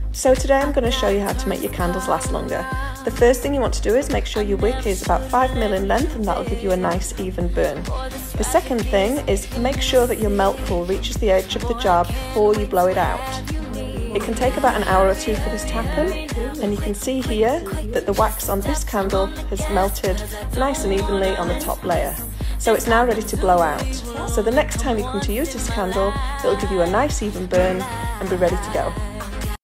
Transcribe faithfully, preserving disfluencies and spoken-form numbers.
So today I'm going to show you how to make your candles last longer. The first thing you want to do is make sure your wick is about five mil in length, and that will give you a nice even burn. The second thing is make sure that your melt pool reaches the edge of the jar before you blow it out. It can take about an hour or two for this to happen, and you can see here that the wax on this candle has melted nice and evenly on the top layer. So it's now ready to blow out. So the next time you come to use this candle, it'll give you a nice even burn and be ready to go.